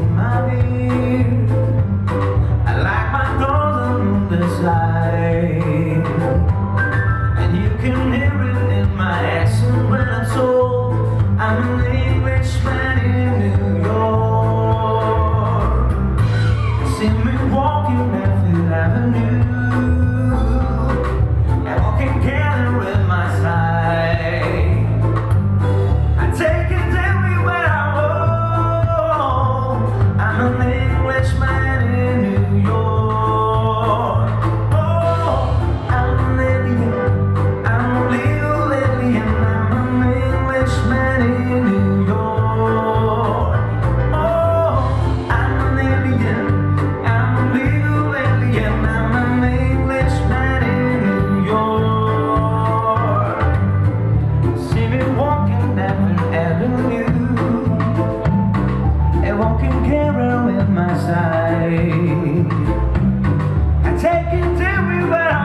my ear. I like my doors on the slide, and you can hear it in my accent when I'm told I'm an Englishman in New York. See me walking down Fifth Avenue, and walking together with my side. I take it everywhere I go. I'm an Englishman in New York. Oh, I'm an alien, I'm a little alien. I'm an Englishman in New York. Oh, I'm an alien, I'm a little alien. I'm an Englishman in New York. See me walking down Fifth Avenue, and walking Carol at my side. I take it everywhere I